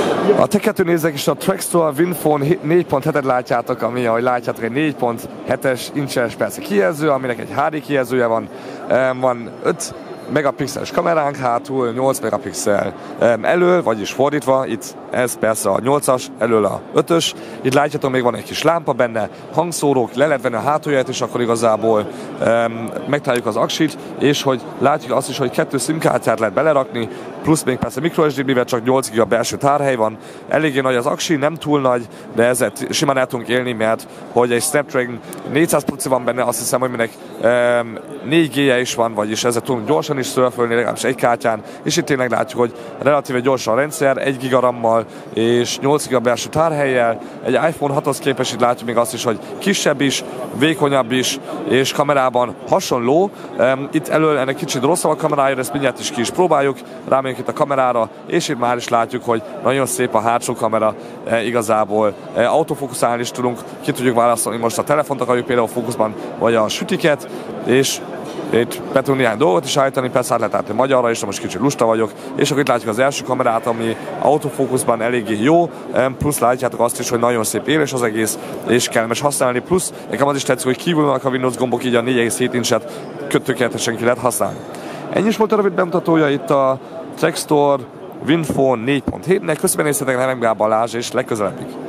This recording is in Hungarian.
A T2 nézzek is a Trackstore Winphone 4.7-et látjátok, ami, ahogy látjátok, egy 4.7-es incses persze kijelző, aminek egy HD kijelzője van. Van 5 megapixeles kameránk hátul, 8 megapixel elől, vagyis fordítva, itt ez persze a 8-as, elől a 5-ös. Itt látjátok, még van egy kis lámpa benne, hangszórók, le lehet venni a hátulját, és akkor igazából megtaláljuk az aksit, és hogy látjuk azt is, hogy 2 SIM-kártyát lehet belerakni, plusz még persze microSD, mivel csak 8 GB belső tárhely van. Eléggé nagy az aksi, nem túl nagy, de ezzel simán el tudunk élni, mert hogy egy Snapdragon 400 proci van benne, azt hiszem, hogy minek 4G-je is van, vagyis ezzel tudunk gyorsan is szörfölni, legalábbis egy kártyán, és itt tényleg látjuk, hogy relatíve gyorsan a rendszer, 1 GB RAM-mal és 8 GB belső tárhellyel. Egy iPhone 6-hoz képest itt látjuk még azt is, hogy kisebb is, vékonyabb is, és kamerában hasonló. Itt elől ennek kicsit rosszabb a kamerája, de ezt mindjárt is ki is próbáljuk. Rámegyünk itt a kamerára, és itt már is látjuk, hogy nagyon szép a hátsó kamera, igazából autofókuszálni is tudunk, ki tudjuk választani, most a telefont akarjuk például fókuszban, vagy a sütiket, és itt be tudunk néhány dolgot is állítani, persze át lehet állítani magyarra, és most kicsit lusta vagyok, és akkor itt látjuk az első kamerát, ami autofókuszban eléggé jó, plusz látjátok azt is, hogy nagyon szép éles az egész, és kellemes használni, plusz nekem az is tetszik, hogy kívül vannak a Windows gombok, így a 4,7 incset tökéletesen ki lehet használni. Ennyi is volt a rövid bemutatója itt a Trackstore Winphone 4.7-nek, köszönöm, néztetek, Herem Balázs, és legközelebb.